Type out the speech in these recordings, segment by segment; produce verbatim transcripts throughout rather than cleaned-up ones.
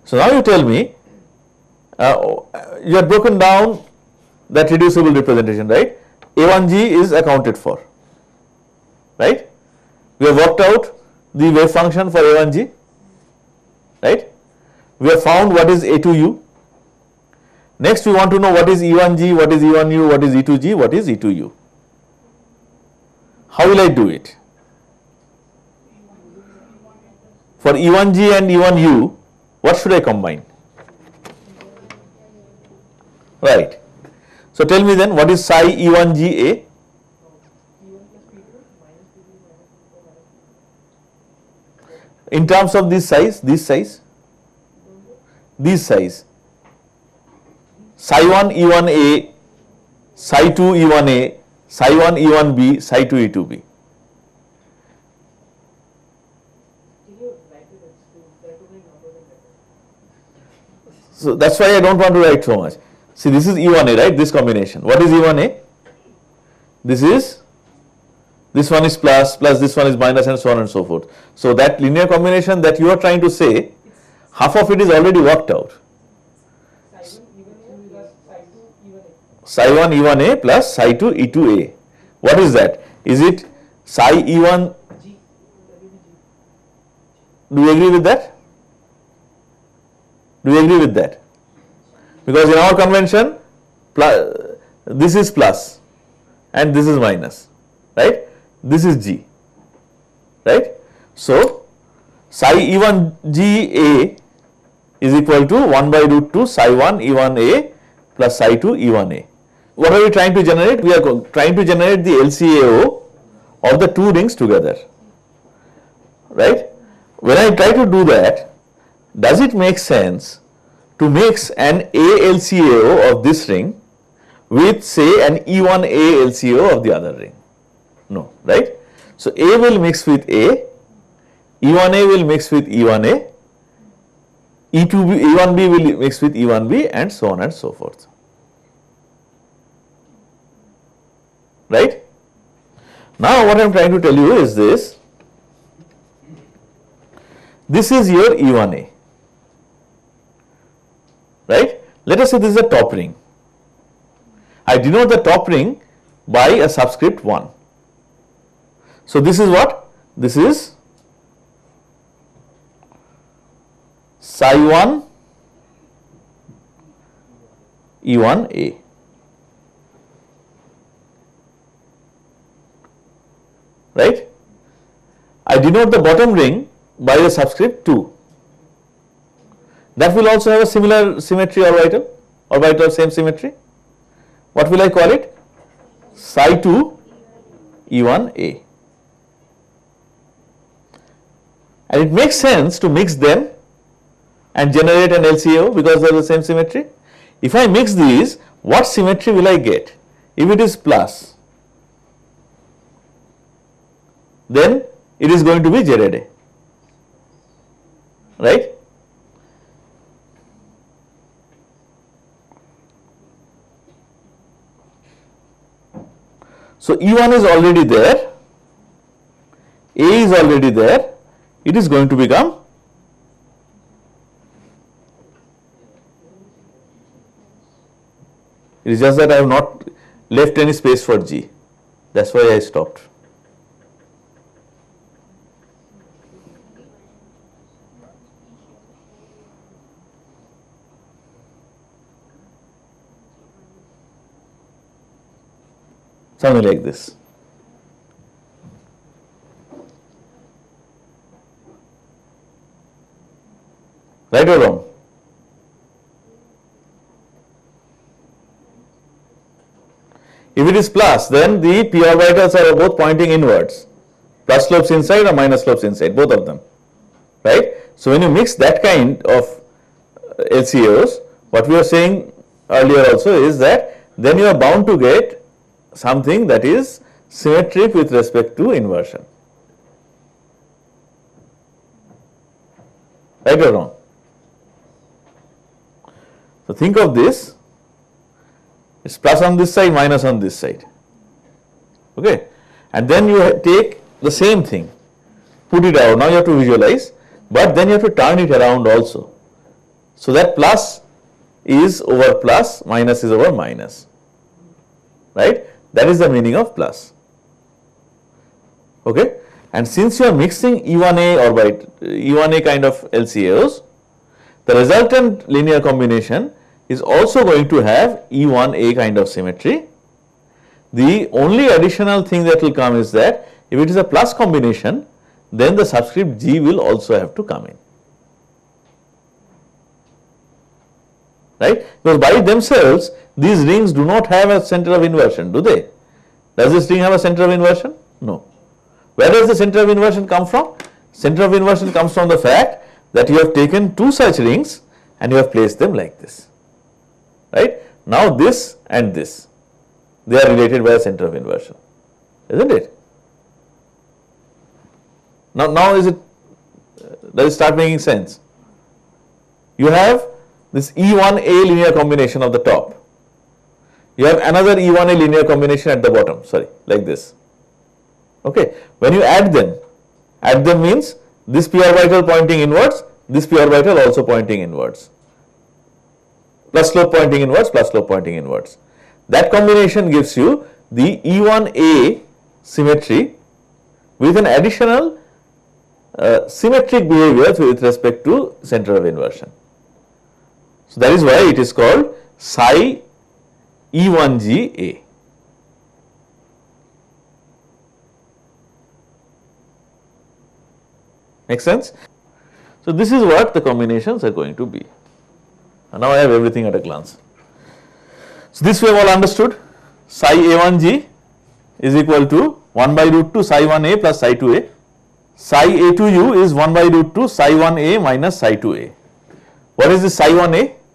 So now you tell me, uh, you have broken down that reducible representation, right? A one G is accounted for, right? We have worked out the wave function for A one G, right? We have found what is A two U. Next we want to know what is E one G, what is E one U, what is E two G, what is E two U. How will I do it? For E one G and E one U, what should I combine? Right. So tell me then, what is psi E one G A? In terms of this size, this size, this size, psi one E one A, psi two E one A, psi one E one B, psi two E two B. So that's why I don't want to write so much. See, this is E one A, right? This combination. What is E one A? This is, this one is plus, plus this one is minus, and so on and so forth. So that linear combination that you are trying to say, half of it is already worked out. Psi one E one A plus psi two E two A. What is that? Is it psi E one? Do you agree with that? Do you agree with that? Because in our convention, plus, this is plus and this is minus, right? This is G, right? So psi E one G A is equal to one by root two psi one E one A plus psi two E one A. What are we trying to generate? We are trying to generate the L C A O of the two rings together, right? When I try to do that, does it make sense to mix an A L C A O of this ring with, say, an E one A L C A O of the other ring? No, right? So A will mix with A, E one A will mix with E one A, E two B, E one B will mix with E one B, and so on and so forth. Right? Now what I am trying to tell you is this. This is your E one A. Right? Let us say this is a top ring. I denote the top ring by a subscript one. So this is what? This is psi one E one A. Right? I denote the bottom ring by the subscript two. That will also have a similar symmetry orbital, orbital of same symmetry. What will I call it? Psi two E one A. And it makes sense to mix them and generate an L C A O because they are the same symmetry. If I mix these, what symmetry will I get? If it is plus, then it is going to be Z A, right? So E one is already there, A is already there, it is going to become it is just that I have not left any space for G. That's why I stopped. Something like this. Right or wrong? If it is plus, then the p orbitals are both pointing inwards. Plus slopes inside or minus slopes inside, both of them. Right? So when you mix that kind of L C A Os, what we were saying earlier also is that then you are bound to get something that is symmetric with respect to inversion. Right or wrong? So think of this, it's plus on this side, minus on this side. Okay? And then you take the same thing, put it out, now you have to visualize, but then you have to turn it around also. So that plus is over plus, minus is over minus, right? That is the meaning of plus. Okay, and since you are mixing E one A orbit, E one A kind of L C As, the resultant linear combination is also going to have E one A kind of symmetry. The only additional thing that will come is that if it is a plus combination, then the subscript G will also have to come in, right? Because by themselves these rings do not have a center of inversion, do they? Does this ring have a center of inversion? No. Where does the center of inversion come from? Center of inversion comes from the fact that you have taken two such rings and you have placed them like this, right? Now this and this, they are related by a center of inversion, isn't it? Now, now is it, does it start making sense? You have this E one A linear combination of the top. You have another E one A linear combination at the bottom, sorry, like this. Okay, when you add them, add them means this p orbital pointing inwards, this p orbital also pointing inwards, plus slope pointing inwards, plus slope pointing inwards. That combination gives you the E one A symmetry with an additional uh, symmetric behavior with respect to center of inversion. So that is why it is called psi E one G A. Make sense? So this is what the combinations are going to be. And now I have everything at a glance. So this we have all understood. Psi A one G is equal to one by root two psi one A plus psi two A. Psi A two U is one by root two psi one A minus psi two A. What is this psi one A?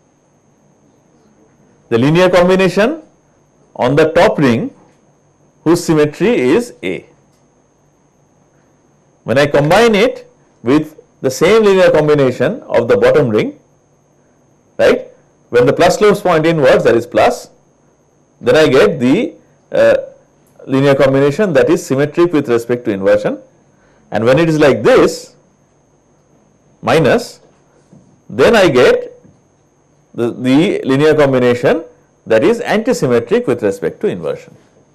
The linear combination on the top ring whose symmetry is A. When I combine it with the same linear combination of the bottom ring, right, when the plus slopes point inwards, that is plus, then I get the uh, linear combination that is symmetric with respect to inversion, and when it is like this, minus, then I get the, the linear combination that is antisymmetric with respect to inversion.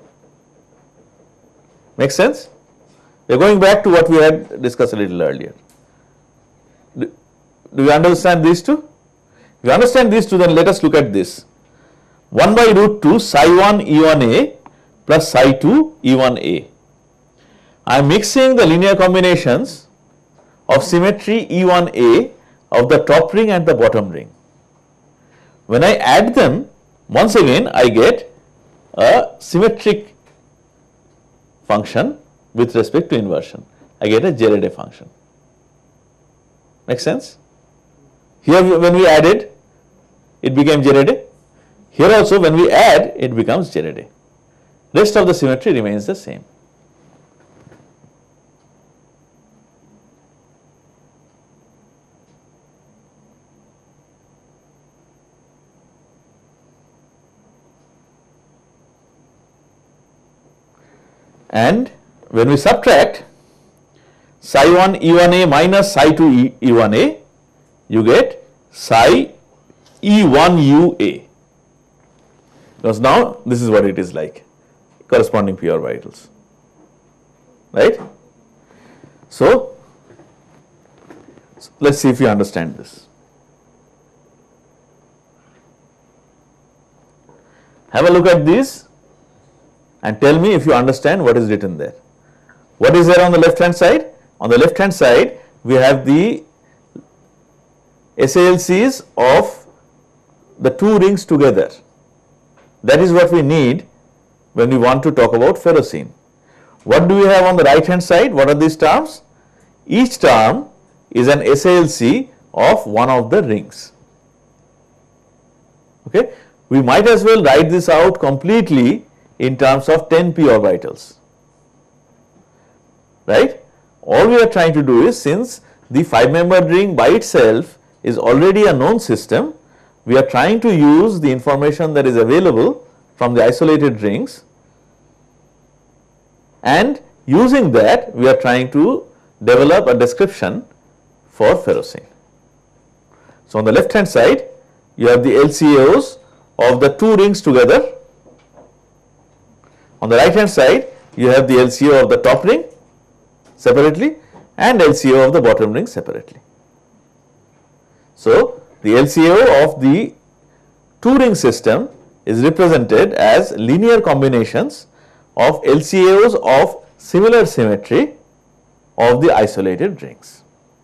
Make sense? We are going back to what we had discussed a little earlier. Do, do you understand these two? If you understand these two, then let us look at this. one by root two psi one E one A plus psi two E one A. I am mixing the linear combinations of symmetry E one A of the top ring and the bottom ring. When I add them, once again I get a symmetric function with respect to inversion. I get a Jerede function. Make sense? Here when we added, it became Jerede. Here also when we add, it becomes Jerede. Rest of the symmetry remains the same. And when we subtract psi one E one A minus psi two E one A, you get psi E one U A. Because now this is what it is like, corresponding p orbitals, right? So, let's see if you understand this. Have a look at these and tell me if you understand what is written there. What is there on the left hand side? On the left hand side, we have the S A L Cs of the two rings together. That is what we need when we want to talk about ferrocene. What do we have on the right hand side? What are these terms? Each term is an S A L C of one of the rings. Okay, we might as well write this out completely in terms of ten p orbitals, right? All we are trying to do is, since the five membered ring by itself is already a known system, we are trying to use the information that is available from the isolated rings, and using that we are trying to develop a description for ferrocene. So, on the left hand side you have the L C A Os of the two rings together. On the right hand side you have the L C A of the top ring separately and L C A of the bottom ring separately. So, the L C A of the two ring system is represented as linear combinations of L C A Os of similar symmetry of the isolated rings.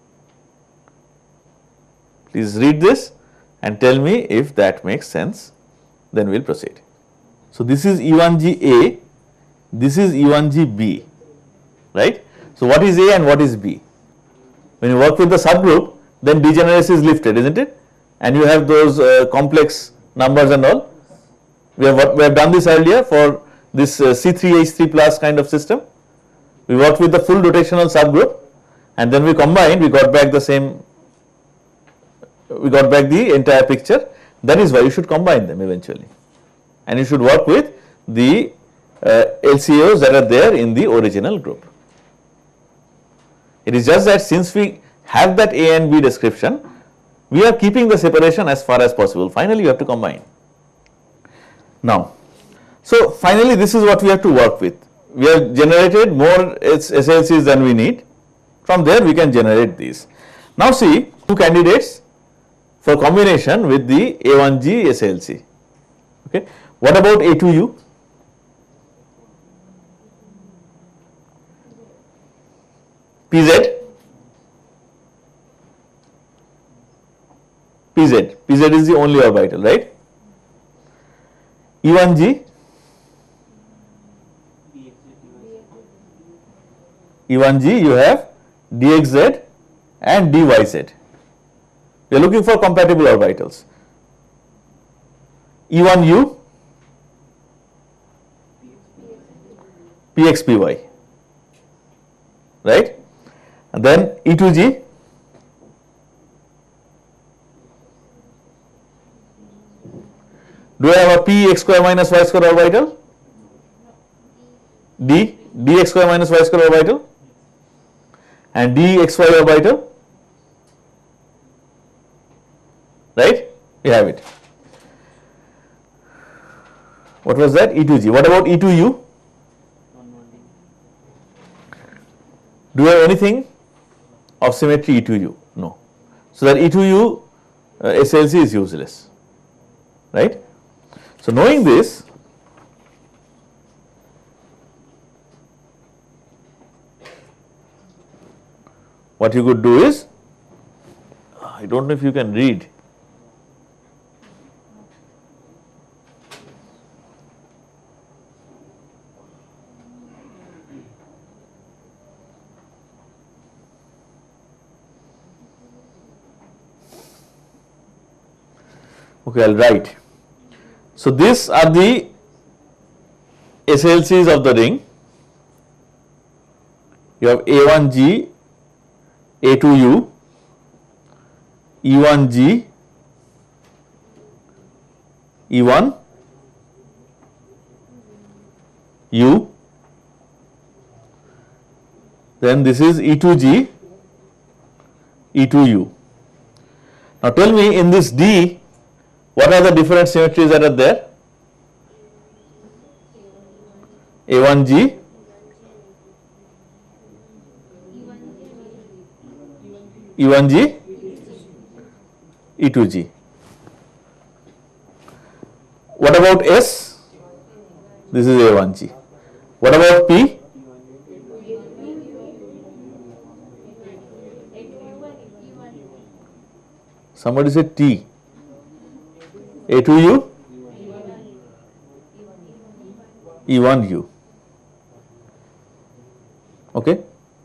Please read this and tell me if that makes sense, then we will proceed. So, this is E one G A, this is E one G B, right. So, what is A and what is B? When you work with the subgroup, then degeneracy is lifted, isn't it? And you have those uh, complex numbers and all. We have, we have done this earlier for this uh, C three H three plus kind of system. We worked with the full rotational subgroup and then we combined, we got back the same, we got back the entire picture. That is why you should combine them eventually. And you should work with the uh, L C A Os that are there in the original group. It is just that since we have that A and B description, we are keeping the separation as far as possible. Finally, you have to combine. Now, so finally this is what we have to work with. We have generated more S L Cs than we need. From there we can generate these. Now see two candidates for combination with the A one G S L C. Okay. What about A two U? P Z? P Z. P Z is the only orbital, right? E one G? E one G you have D X Z and D Y Z. We are looking for compatible orbitals. E one U? P X P Y, right? And then E two G? Do I have a P x square minus y square orbital? D, D x square minus y square orbital? And D x y orbital? Right? We have it. What was that? E two G. What about E two U? Do we have anything of symmetry E two U? No. So that E two U uh, S L C is useless, right? So knowing this, what you could do is, I don't know if you can read. Okay, I will write. So, these are the S L Cs of the ring. You have A one G, A two U, E one G, E one U, then this is E two G, E two U. Now, tell me in this D, what are the different symmetries that are there? A one G, E one G, E two G. What about S? This is A one G. What about P? Somebody said T. A two U, E one U. Okay.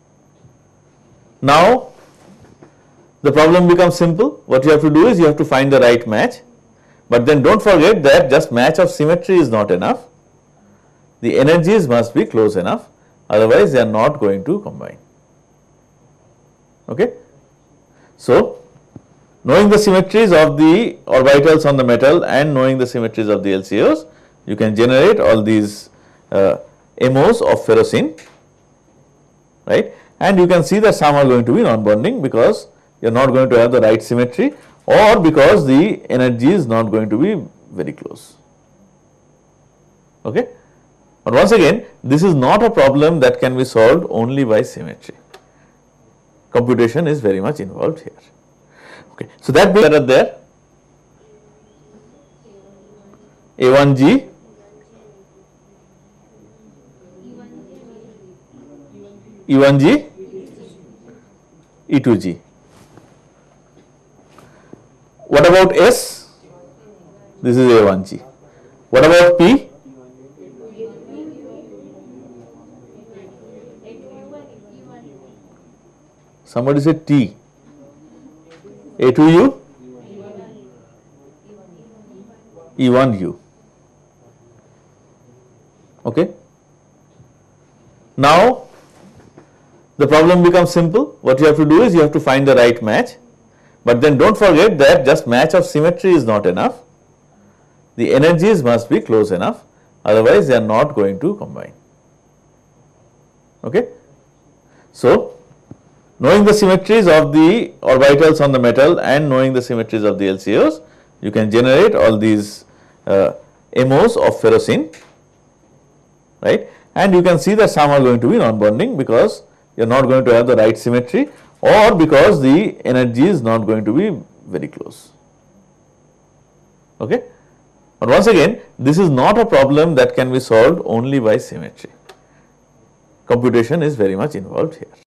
Now, the problem becomes simple. What you have to do is you have to find the right match, but then don't forget that just match of symmetry is not enough. The energies must be close enough, otherwise they are not going to combine. Okay. So, knowing the symmetries of the orbitals on the metal and knowing the symmetries of the L C Os, you can generate all these uh, M Os of ferrocene, right? And you can see that some are going to be non-bonding because you are not going to have the right symmetry or because the energy is not going to be very close. Okay? But once again, this is not a problem that can be solved only by symmetry. Computation is very much involved here. Okay. So that being that are there, A one G, E one G, E two G. What about S? This is A one G. What about P? Somebody said T. A two U, E one U. Okay. Now, the problem becomes simple. What you have to do is you have to find the right match. But then don't forget that just match of symmetry is not enough. The energies must be close enough. Otherwise, they are not going to combine. Okay. So, knowing the symmetries of the orbitals on the metal and knowing the symmetries of the L C Os, you can generate all these uh, M Os of ferrocene, right? And you can see that some are going to be non-bonding because you are not going to have the right symmetry, or because the energy is not going to be very close. Okay? But once again, this is not a problem that can be solved only by symmetry. Computation is very much involved here.